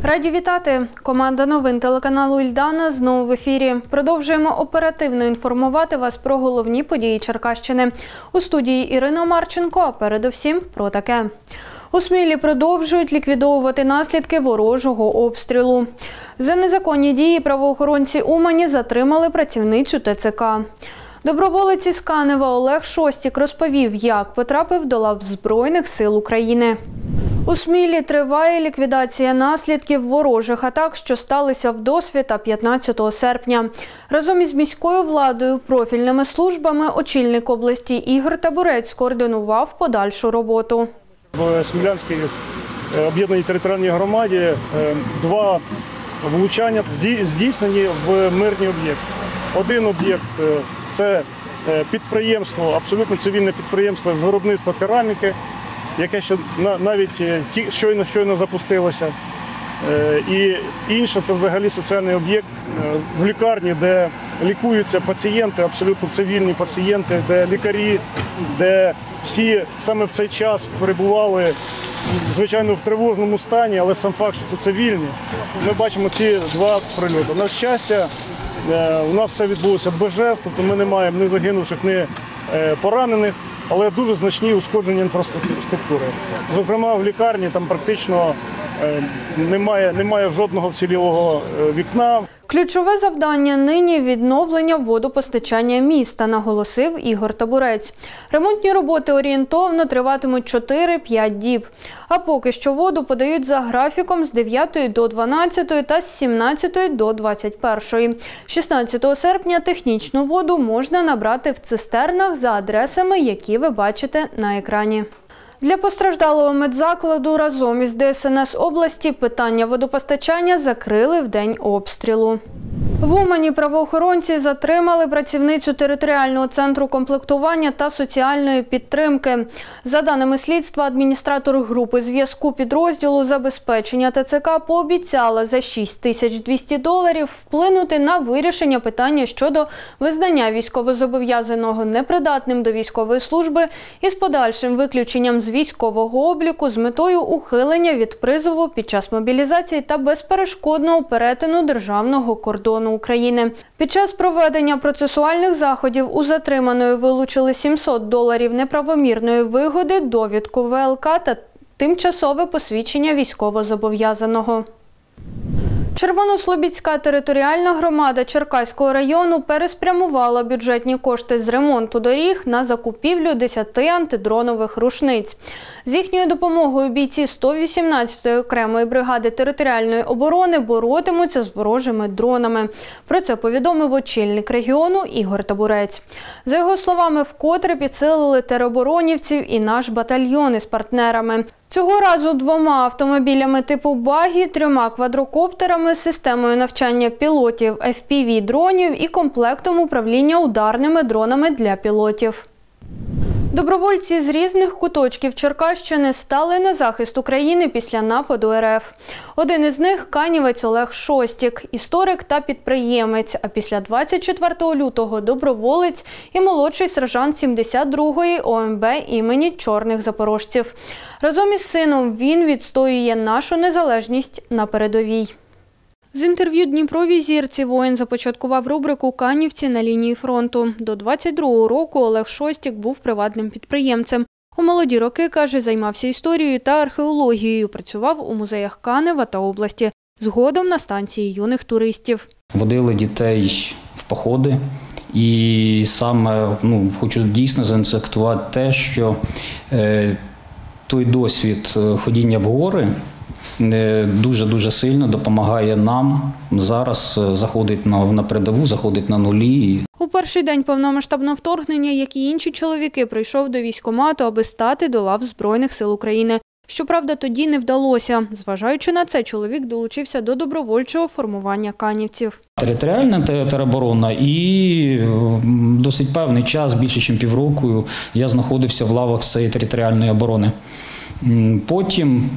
Раді вітати! Команда новин телеканалу «Ільдана» знову в ефірі. Продовжуємо оперативно інформувати вас про головні події Черкащини. У студії Ірина Марченко, а передусім про таке. У Смілі продовжують ліквідовувати наслідки ворожого обстрілу. За незаконні дії правоохоронці Умані затримали працівницю ТЦК. Доброволець із Канева Олег Шостік розповів, як потрапив до лав Збройних сил України. У Смілі триває ліквідація наслідків ворожих атак, що сталися в Досвіта 15 серпня. Разом із міською владою, профільними службами очільник області Ігор Табурець скоординував подальшу роботу. В Смілянській об'єднаній територіальній громаді два влучання здійснені в мирні об'єкти. Один об'єкт – це підприємство, абсолютно цивільне підприємство з виробництва кераміки, яке ще навіть щойно запустилося. І інше – це взагалі соціальний об'єкт в лікарні, де лікуються пацієнти, абсолютно цивільні пацієнти, де лікарі, де всі саме в цей час перебували, звичайно, в тривожному стані, але сам факт, що це цивільні. Ми бачимо ці два прильоти. На щастя, у нас все відбулося без жертв, тобто ми не маємо ні загинувших, ні поранених, але дуже значні ушкодження інфраструктури. Зокрема, в лікарні там практично немає жодного вцілілого вікна. Ключове завдання нині – відновлення водопостачання міста, наголосив Ігор Табурець. Ремонтні роботи орієнтовно триватимуть 4-5 діб. А поки що воду подають за графіком з 9 до 12 та з 17 до 21. 16 серпня технічну воду можна набрати в цистернах за адресами, які ви бачите на екрані. Для постраждалого медзакладу разом із ДСНС області питання водопостачання закрили в день обстрілу. В Умані правоохоронці затримали працівницю територіального центру комплектування та соціальної підтримки. За даними слідства, адміністратор групи зв'язку підрозділу забезпечення ТЦК пообіцяла за $6200 вплинути на вирішення питання щодо визнання військовозобов'язаного непридатним до військової служби із подальшим виключенням з військового обліку з метою ухилення від призову під час мобілізації та безперешкодного перетину державного кордону України. Під час проведення процесуальних заходів у затриманої вилучили $700 неправомірної вигоди, довідку ВЛК та тимчасове посвідчення військовозобов'язаного. Червонослобідська територіальна громада Черкаського району переспрямувала бюджетні кошти з ремонту доріг на закупівлю 10 антидронових рушниць. З їхньою допомогою бійці 118-ї окремої бригади територіальної оборони боротимуться з ворожими дронами. Про це повідомив очільник регіону Ігор Табурець. За його словами, вкотре підсилили тероборонівців і наш батальйон із партнерами. Цього разу 2 автомобілями типу «Багі», 3 квадрокоптерами, системою навчання пілотів FPV-дронів і комплектом управління ударними дронами для пілотів. Добровольці з різних куточків Черкащини стали на захист України після нападу РФ. Один із них – канівець Олег Шостік, історик та підприємець, а після 24 лютого – доброволець і молодший сержант 72-ї ОМБ імені Чорних Запорожців. Разом із сином він відстоює нашу незалежність на передовій. З інтерв'ю Дніпровій зірці воїн започаткував рубрику «Канівці на лінії фронту». До 22-го року Олег Шостік був приватним підприємцем. У молоді роки, каже, займався історією та археологією, працював у музеях Канева та області, згодом на станції юних туристів. Водили дітей в походи і саме хочу дійсно заакцентувати те, що той досвід ходіння в гори дуже-дуже сильно допомагає нам зараз заходити на передову, заходити на нулі. У перший день повномасштабного вторгнення, як і інші чоловіки, прийшов до військкомату, аби стати до лав Збройних сил України. Щоправда, тоді не вдалося. Зважаючи на це, чоловік долучився до добровольчого формування канівців. Територіальна тероборона і досить певний час, більше ніж півроку, я знаходився в лавах цієї територіальної оборони. Потім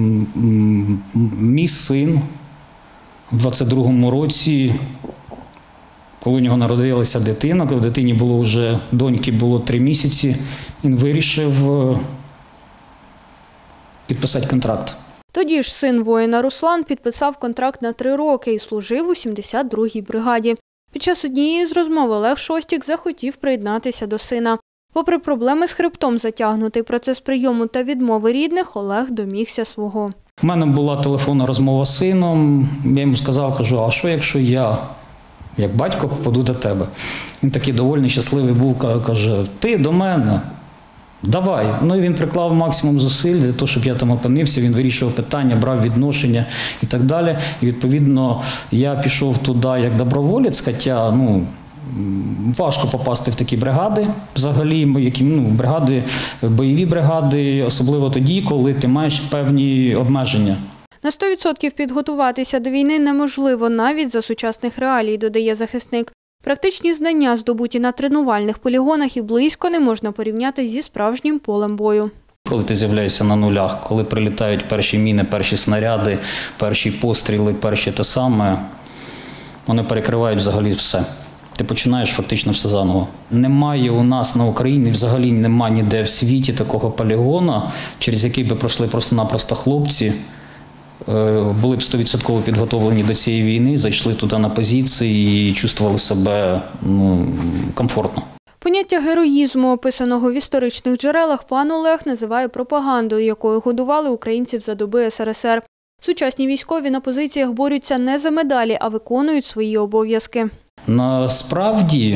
мій син у 22-му році, коли у нього народилася дитина, коли дитині було вже, доньки було 3 місяці, він вирішив підписати контракт. Тоді ж син воїна Руслан підписав контракт на 3 роки і служив у 72-й бригаді. Під час однієї з розмов Олег Шостік захотів приєднатися до сина. Попри проблеми з хребтом, затягнутий процес прийому та відмови рідних, Олег домігся свого. У мене була телефонна розмова з сином. Я йому сказав, кажу, а що якщо я, як батько, попаду до тебе? Він такий довольний, щасливий був, каже, ти до мене, давай. Ну і він приклав максимум зусиль для того, щоб я там опинився, він вирішував питання, брав відношення і так далі. І відповідно я пішов туди як доброволець, хоча, важко попасти в такі бригади, взагалі, бригади, бойові бригади, особливо тоді, коли ти маєш певні обмеження. На 100% підготуватися до війни неможливо навіть за сучасних реалій, додає захисник. Практичні знання, здобуті на тренувальних полігонах, і близько не можна порівняти зі справжнім полем бою. Коли ти з'являєшся на нулях, коли прилітають перші міни, перші снаряди, перші постріли, перші те саме, вони перекривають взагалі все. Ти починаєш фактично все заново. Немає у нас на Україні, взагалі немає ніде в світі такого полігону, через який би пройшли просто-напросто хлопці, були б 100% підготовлені до цієї війни, зайшли туди на позиції і чувствували себе комфортно. Поняття героїзму, описаного в історичних джерелах, пан Олег називає пропагандою, якою годували українців за доби СРСР. Сучасні військові на позиціях борються не за медалі, а виконують свої обов'язки. Насправді,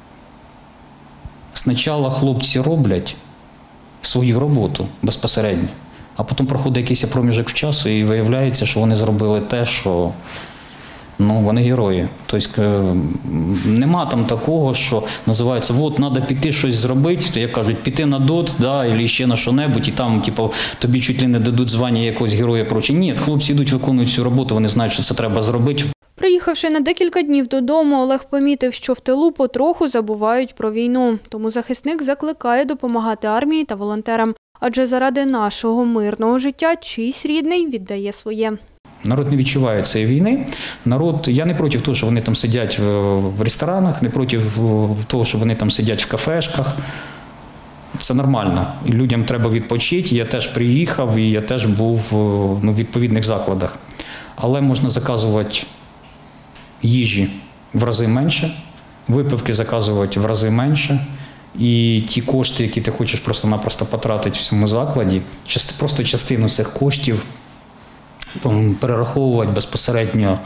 спочатку хлопці роблять свою роботу безпосередньо, а потім проходить якийсь проміжок в часу і виявляється, що вони зробили те, що вони герої. Тобто нема там такого, що називається, треба піти щось зробити, то як кажуть, піти на ДОТ, або ще на що-небудь, і там тобі чуть ли не дадуть звання якогось героя. Ні, хлопці йдуть, виконують цю роботу, вони знають, що це треба зробити. Приїхавши на декілька днів додому, Олег помітив, що в тилу потроху забувають про війну. Тому захисник закликає допомагати армії та волонтерам. Адже заради нашого мирного життя чийсь рідний віддає своє. Народ не відчуває цієї війни. Я не проти того, що вони там сидять в ресторанах, не проти того, що вони там сидять в кафешках. Це нормально. І людям треба відпочити. Я теж приїхав і я теж був в відповідних закладах. Але можна заказувати їжі в рази менше, випивки заказувати в рази менше. І ті кошти, які ти хочеш просто-напросто потратити в цьому закладі, просто частину цих коштів перераховувати безпосередньо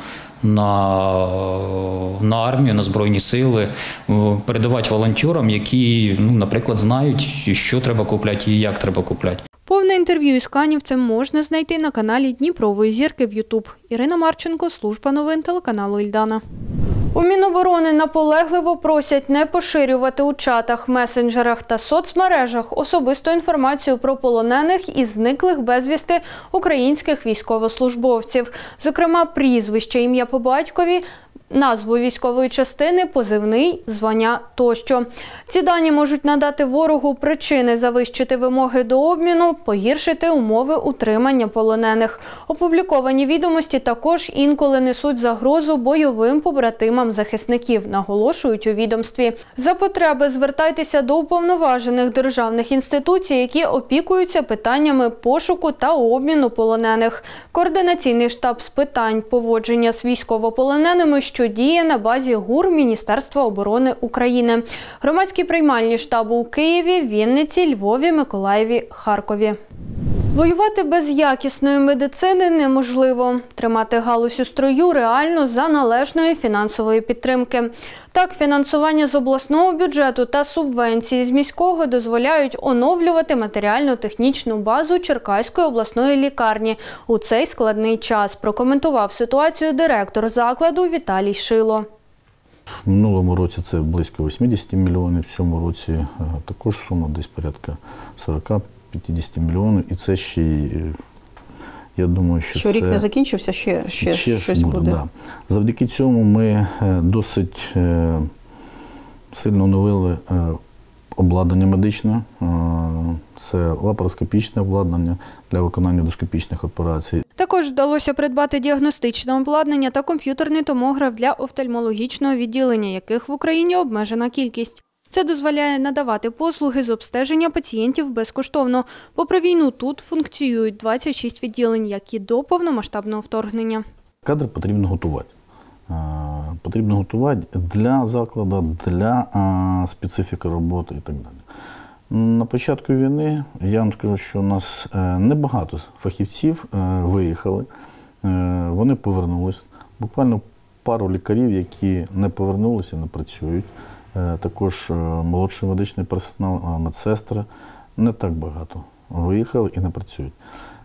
на армію, на Збройні сили, передавати волонтерам, які, наприклад, знають, що треба купляти і як треба купляти. Повне інтерв'ю із канівцем можна знайти на каналі Дніпрової зірки в YouTube. Ірина Марченко, служба новин телеканалу Ільдана. У Міноборони наполегливо просять не поширювати у чатах, месенджерах та соцмережах особисту інформацію про полонених і зниклих безвісти українських військовослужбовців. Зокрема, прізвище, ім'я по батькові, назву військової частини, позивний, звання тощо. Ці дані можуть надати ворогу причини завищити вимоги до обміну, погіршити умови утримання полонених. Опубліковані відомості також інколи несуть загрозу бойовим побратимам захисників, наголошують у відомстві. За потреби звертайтеся до уповноважених державних інституцій, які опікуються питаннями пошуку та обміну полонених. Координаційний штаб з питань поводження з військовополоненими, що діє на базі ГУР Міністерства оборони України. Громадські приймальні штабу у Києві, Вінниці, Львові, Миколаєві, Харкові. Воювати без якісної медицини неможливо. Тримати галузь у строю реально за належної фінансової підтримки. Так, фінансування з обласного бюджету та субвенції з міського дозволяють оновлювати матеріально-технічну базу Черкаської обласної лікарні у цей складний час, прокоментував ситуацію директор закладу Віталій Шило. В минулому році це близько 80 мільйонів, в цьому році також сума десь порядка 40-50 мільйонів. І це ще, я думаю, що рік не закінчився, ще щось буде. Да. Завдяки цьому ми досить сильно оновили обладнання медичне. Це лапароскопічне обладнання для виконання ендоскопічних операцій. Також вдалося придбати діагностичне обладнання та комп'ютерний томограф для офтальмологічного відділення, яких в Україні обмежена кількість. Це дозволяє надавати послуги з обстеження пацієнтів безкоштовно. Попри війну, тут функціонують 26 відділень, як і до повномасштабного вторгнення. Кадри потрібно готувати. Потрібно готувати для закладу, для специфіки роботи і так далі. На початку війни, я вам скажу, що у нас небагато фахівців виїхали, вони повернулись. Буквально пару лікарів, які не повернулися, не працюють. Також молодший медичний персонал, медсестри, не так багато виїхали і не працюють.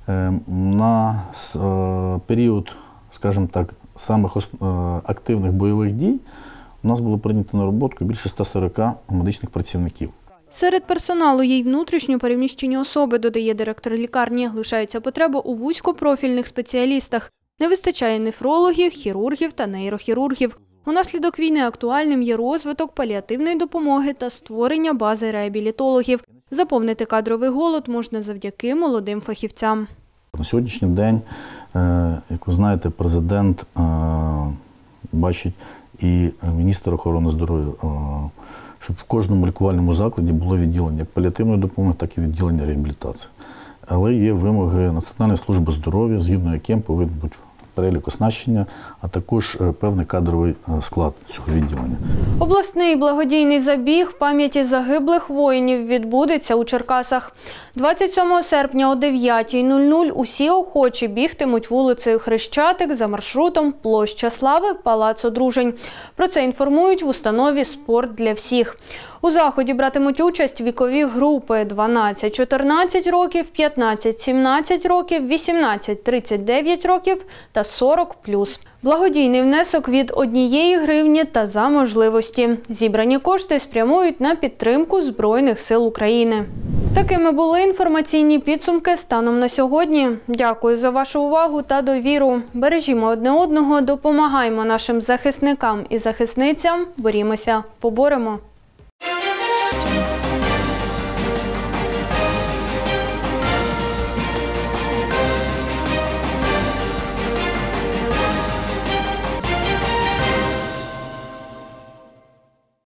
На період, скажімо так, самих активних бойових дій у нас було прийнято на роботу більше 140 медичних працівників. Серед персоналу є й внутрішньо переміщені особи, додає директор лікарні. Лишається потреба у вузькопрофільних спеціалістах. Не вистачає нефрологів, хірургів та нейрохірургів. Унаслідок війни актуальним є розвиток паліативної допомоги та створення бази реабілітологів. Заповнити кадровий голод можна завдяки молодим фахівцям. На сьогоднішній день, як ви знаєте, президент бачить і міністр охорони здоров'я, щоб в кожному лікувальному закладі було відділення як паліативної допомоги, так і відділення реабілітації. Але є вимоги Національної служби здоров'я, згідно яким повинен бути перелік оснащення, а також певний кадровий склад цього відділення. Обласний благодійний забіг пам'яті загиблих воїнів відбудеться у Черкасах. 27 серпня о 9:00 усі охочі бігтимуть вулицею Хрещатик за маршрутом Площа Слави, Палац Одружень. Про це інформують в установі «Спорт для всіх». У заході братимуть участь вікові групи 12-14 років, 15-17 років, 18-39 років та 40+. Благодійний внесок від 1 гривні та за можливості. Зібрані кошти спрямують на підтримку Збройних сил України. Такими були інформаційні підсумки станом на сьогодні. Дякую за вашу увагу та довіру. Бережімо одне одного, допомагаємо нашим захисникам і захисницям, борімося, поборемо.